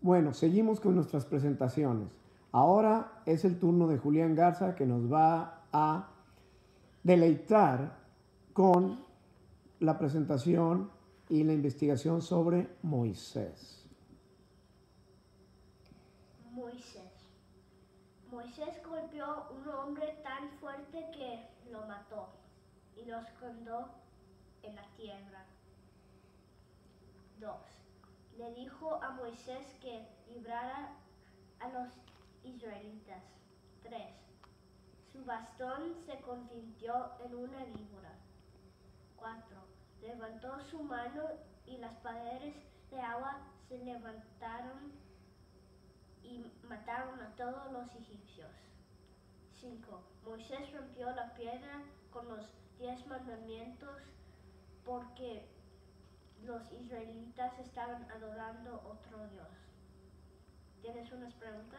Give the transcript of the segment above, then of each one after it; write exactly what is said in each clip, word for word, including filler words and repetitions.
Bueno, seguimos con nuestras presentaciones. Ahora es el turno de Julián Garza, que nos va a deleitar con la presentación y la investigación sobre Moisés. Moisés. Moisés golpeó a un hombre tan fuerte que lo mató y lo escondió en la tierra. Dos. Le dijo a Moisés que librara a los israelitas. Tres. Su bastón se convirtió en una víbora. Cuatro. Levantó su mano y las paredes de agua se levantaron y mataron a todos los egipcios. Cinco. Moisés rompió la piedra con los diez mandamientos porque los israelitas estaban adorando otro Dios. ¿Tienes unas preguntas?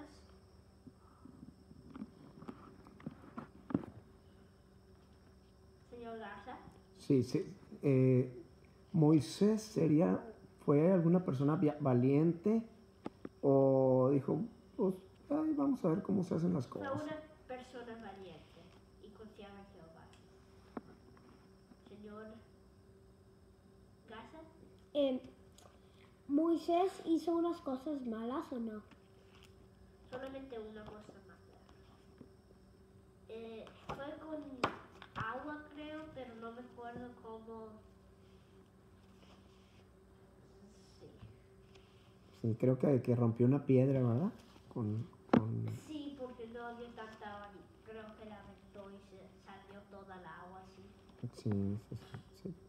Señor Garza. Sí, sí. Eh, Moisés sería, fue alguna persona valiente o dijo, pues ay, vamos a ver cómo se hacen las cosas. Fue una persona valiente y confiaba en Jehová. Señor Garza. Eh, ¿Moisés hizo unas cosas malas o no? Solamente una cosa mala. Eh, fue con agua, creo, pero no me acuerdo cómo. Sí. Sí, creo que, que rompió una piedra, ¿verdad? Con, con... Sí, porque no había tanta agua y creo que la aventó y se salió toda la agua así. Sí, sí, sí, sí.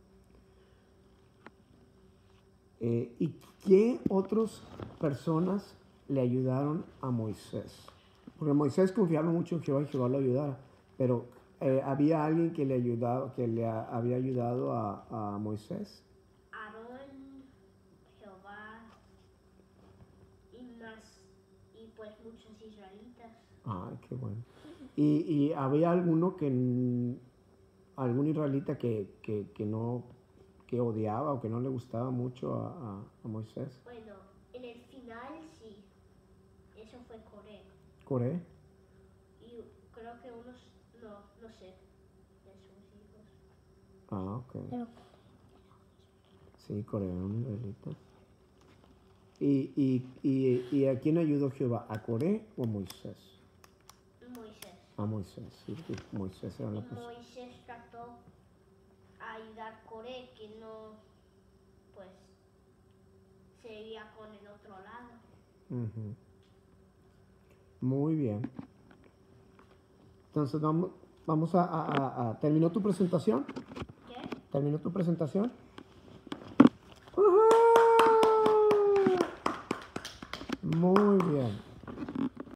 Eh, ¿Y qué otras personas le ayudaron a Moisés? Porque Moisés confiaba mucho en Jehová y Jehová lo ayudara, pero eh, ¿había alguien que le ayudaba, que le a, había ayudado a, a Moisés? Aarón, Jehová y, más, y pues muchos israelitas. Ay, qué bueno. ¿Y, y había alguno que, algún israelita que, que, que no, que odiaba o que no le gustaba mucho a, a, a Moisés? Bueno, en el final sí, eso fue Coré. ¿Coré? Y creo que unos, no, no sé, de sus hijos. Ah, ok. Pero, Sí, Coré era un israelita. ¿Y, y, y, ¿Y a quién ayudó Jehová? ¿A Coré o a Moisés? Moisés. A Moisés, sí, sí, Moisés era Y la persona. Moisés trató a ayudar a Coré que no, pues, se iba con el otro lado. Uh-huh. Muy bien. Entonces vamos, vamos a, a, a... ¿Terminó tu presentación? ¿Qué? ¿Terminó tu presentación?